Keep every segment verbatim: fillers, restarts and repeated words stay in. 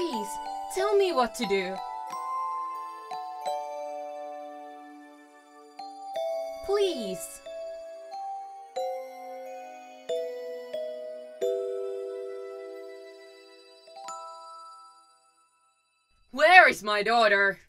Please, tell me what to do. Please. Where is my daughter?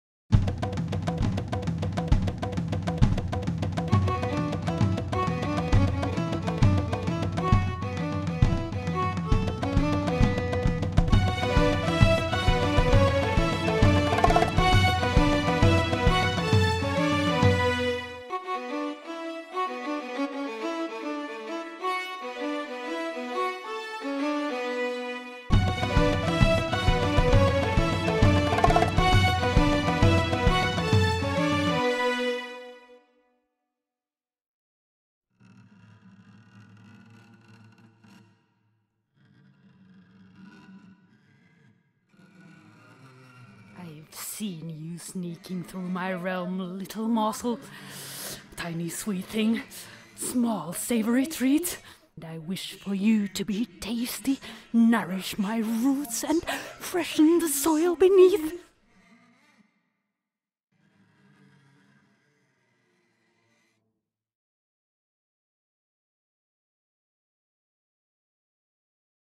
I've seen you sneaking through my realm, little morsel. Tiny sweet thing, small savory treat. And I wish for you to be tasty, nourish my roots, and freshen the soil beneath.